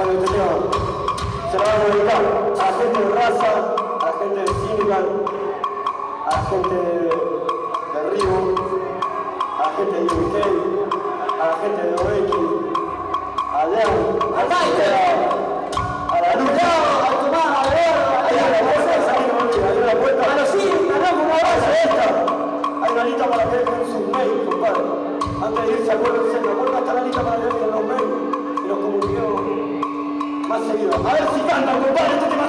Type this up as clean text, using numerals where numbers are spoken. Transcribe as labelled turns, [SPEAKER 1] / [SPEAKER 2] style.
[SPEAKER 1] Bueno, este tema se lo vamos a dedicar a la gente de Raza, a la gente de Cynical, a la gente de Río, a la gente de UK, a la gente de Oeki, a Leon, a Maite, a la Lucha, a Tomás, a Eduardo, a la puerta, a los Cynical, no, como base esta. Hay una lista para que dejen sus mails, compadre. Antes de irse, acuérdense, está la lista para que dejen los mails y los comuniquemos más seguido. A ver si cantan, compadre,